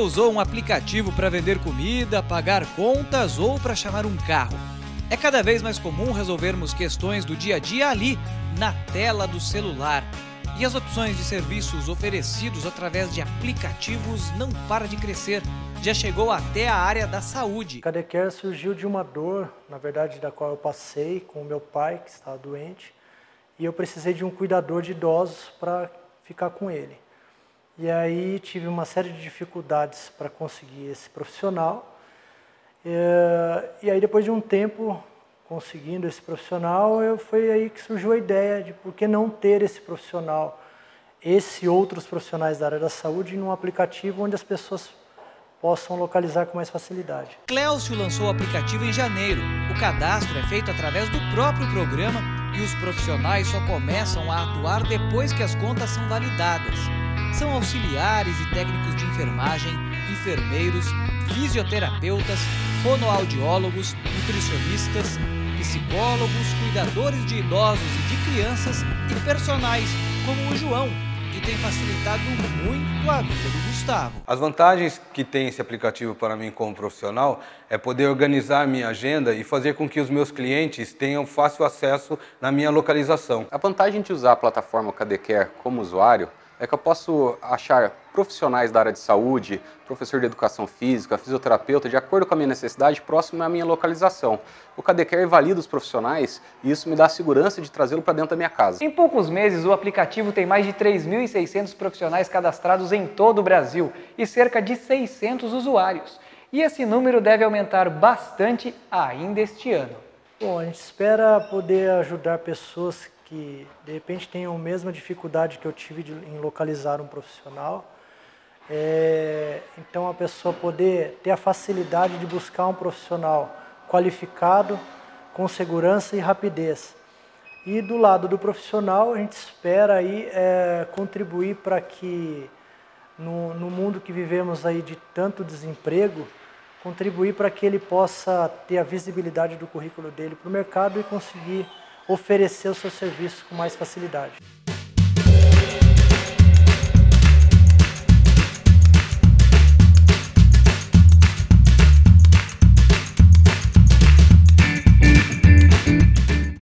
usou um aplicativo para vender comida, pagar contas ou para chamar um carro? É cada vez mais comum resolvermos questões do dia a dia ali, na tela do celular. E as opções de serviços oferecidos através de aplicativos não param de crescer. Já chegou até a área da saúde. O KDCare surgiu de uma dor, na verdade, da qual eu passei com o meu pai, que estava doente. E eu precisei de um cuidador de idosos para ficar com ele. E aí tive uma série de dificuldades para conseguir esse profissional. E aí depois de um tempo conseguindo esse profissional, foi aí que surgiu a ideia de por que não ter esse profissional, outros profissionais da área da saúde, num aplicativo onde as pessoas possam localizar com mais facilidade. Cléucio lançou o aplicativo em janeiro. O cadastro é feito através do próprio programa e os profissionais só começam a atuar depois que as contas são validadas. São auxiliares e técnicos de enfermagem, enfermeiros, fisioterapeutas, fonoaudiólogos, nutricionistas, psicólogos, cuidadores de idosos e de crianças e personagens, como o João, que tem facilitado muito a vida do Gustavo. As vantagens que tem esse aplicativo para mim como profissional é poder organizar minha agenda e fazer com que os meus clientes tenham fácil acesso na minha localização. A vantagem de usar a plataforma KDCare como usuário é que eu posso achar profissionais da área de saúde, professor de educação física, fisioterapeuta, de acordo com a minha necessidade, próximo à minha localização. O KDCare valida os profissionais e isso me dá a segurança de trazê-lo para dentro da minha casa. Em poucos meses, o aplicativo tem mais de 3.600 profissionais cadastrados em todo o Brasil e cerca de 600 usuários. E esse número deve aumentar bastante ainda este ano. Bom, a gente espera poder ajudar pessoas que de repente tenham a mesma dificuldade que eu tive em localizar um profissional. Então a pessoa poder ter a facilidade de buscar um profissional qualificado, com segurança e rapidez. E do lado do profissional a gente espera aí contribuir para que no mundo que vivemos aí de tanto desemprego, contribuir para que ele possa ter a visibilidade do currículo dele para o mercado e conseguir oferecer os seus serviços com mais facilidade.